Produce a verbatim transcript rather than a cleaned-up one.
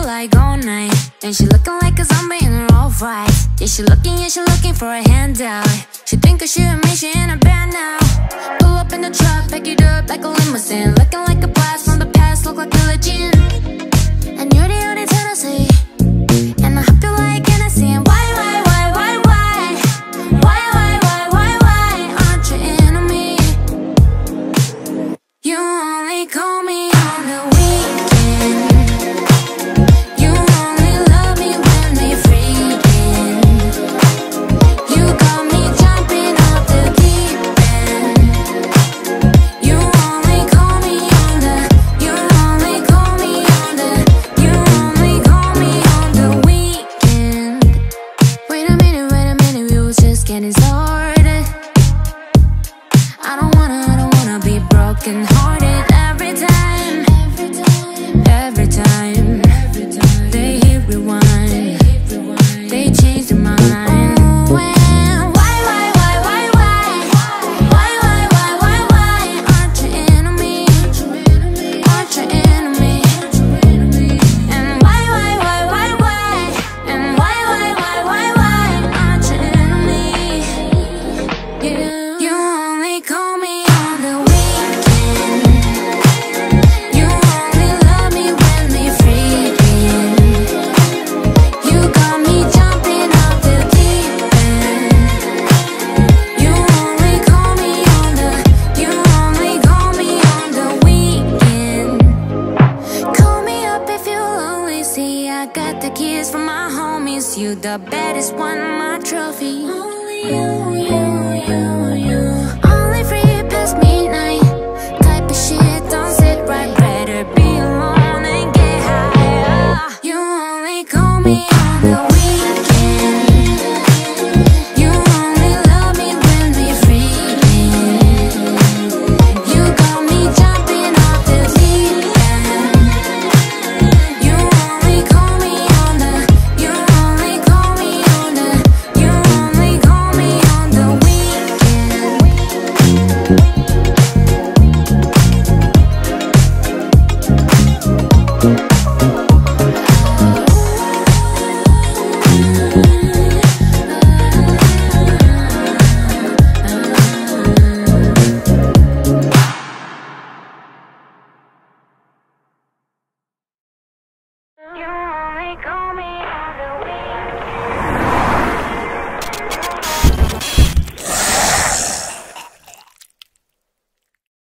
like all night. Then she looking like a zombie in her all right. Yeah, she looking, yeah, she looking for a handout. She think of shit and me, she in a band now. Pull up in the truck, pick it up like a limousine. Looking like a blast from the past, look like a legend. And you're the only Tennessee, and I hope you like Hennessy. And why, why, why, why, why? Why, why, why, why, why aren't you into me? You only call me on the weekend. You only love me when we freaking. You got me jumping off the deep end. You only call me on the, you only call me on the, you only call me on the weekend. Wait a minute, wait a minute, we was just getting started. I don't wanna, I don't wanna be broken hearted. Every time, every time, they hit rewind, they change their mind. When, why, why, why, why, why? Why, why, why, why, why aren't you into me? Aren't you into me? And why, why, why, why, why? And why, why, why, why, why aren't you into me? You, you only call me on the weekend. You only love me when we freaking. You got me jumping off the deep end. You only call me on the, you only call me on the weekend. Call me up if you're lonely. See, I got the keys from my homies. You the baddest one, my trophy. Only you, you.